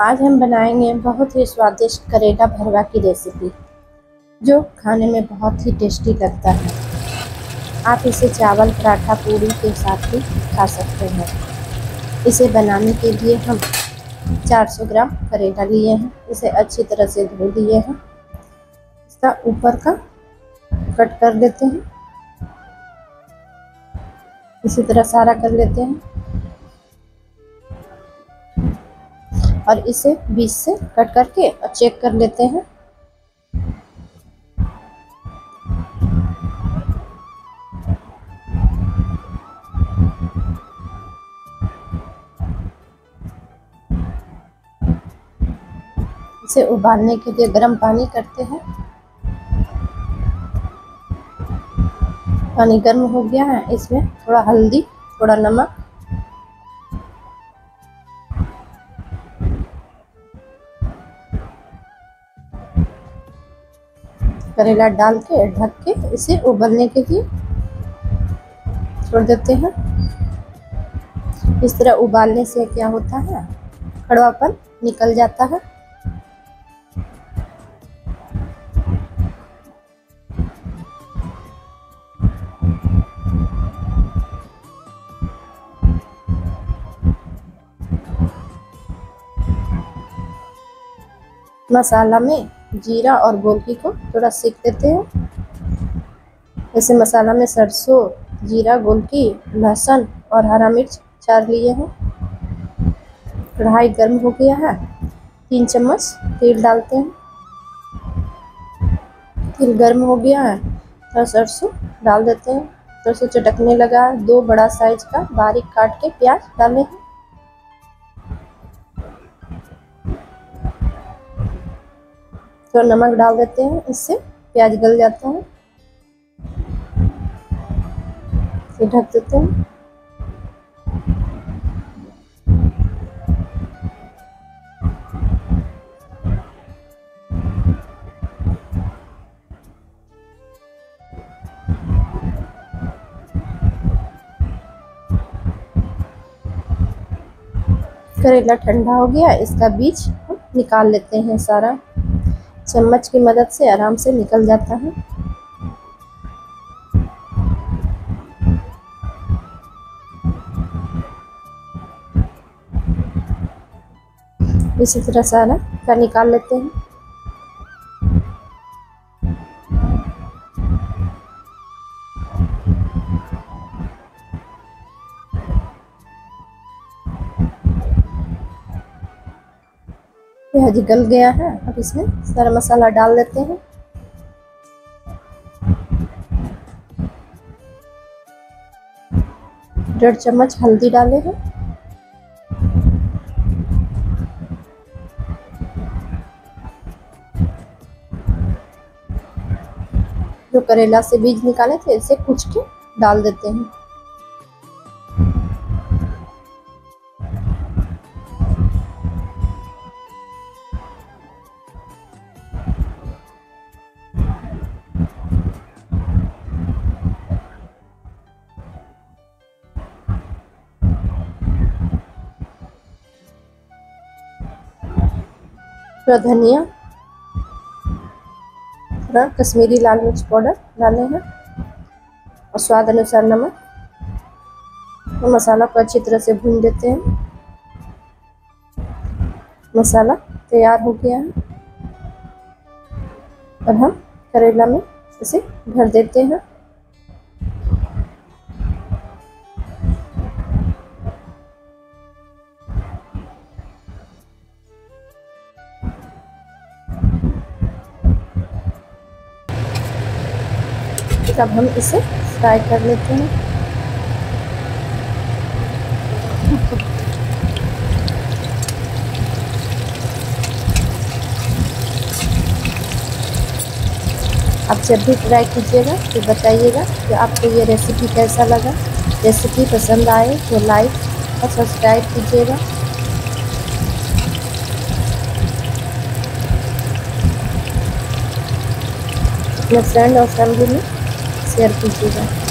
आज हम बनाएंगे बहुत ही स्वादिष्ट करेला भरवा की रेसिपी, जो खाने में बहुत ही टेस्टी लगता है। आप इसे चावल, पराठा, पूरी के साथ भी खा सकते हैं। इसे बनाने के लिए हम 400 ग्राम करेला लिए हैं। इसे अच्छी तरह से धो लिए हैं। इसका ऊपर का कट कर लेते हैं। इसी तरह सारा कर लेते हैं और इसे बीच से कट करके चेक कर लेते हैं। इसे उबालने के लिए गर्म पानी करते हैं। पानी गर्म हो गया है। इसमें थोड़ा हल्दी, थोड़ा नमक, करेला डाल के ढक के इसे उबलने के लिए छोड़ देते हैं। इस तरह उबालने से क्या होता है, कड़वापन निकल जाता है। मसाला में जीरा और गोलकी को थोड़ा सेक देते हैं। जैसे मसाला में सरसों, जीरा, गोलकी, लहसुन और हरा मिर्च 4 लिए हैं। कढ़ाई गर्म हो गया है। 3 चम्मच तेल डालते हैं। तेल गर्म हो गया है तो सरसों डाल देते हैं। सरसों चटकने लगा। 2 बड़ा साइज का बारीक काट के प्याज डाले हैं। तो नमक डाल देते हैं, इससे प्याज गल जाता है। इसे ढक देते हैं। करेला ठंडा हो गया। इसका बीज हम निकाल लेते हैं। सारा चम्मच की मदद से आराम से निकल जाता है। इसी तरह सारा का निकाल लेते हैं। प्याज गल गया है। अब इसमें सारा मसाला डाल देते हैं। डेढ़ चम्मच हल्दी डाले हैं। जो करेला से बीज निकाले थे इसे कुच के डाल देते हैं। थोड़ा धनिया, थोड़ा कश्मीरी लाल मिर्च पाउडर डाले हैं और स्वाद अनुसार नमक। तो मसाला को अच्छी तरह से भून देते हैं। मसाला तैयार हो गया है। अब हम करेला में इसे भर देते हैं। अब हम इसे फ्राई कर लेते हैं। आप जब भी ट्राई कीजिएगा तो बताइएगा कि आपको ये रेसिपी कैसा लगा। रेसिपी पसंद आए तो लाइक और सब्सक्राइब कीजिएगा। अपने फ्रेंड और फैमिली में शेयर कीजिएगा।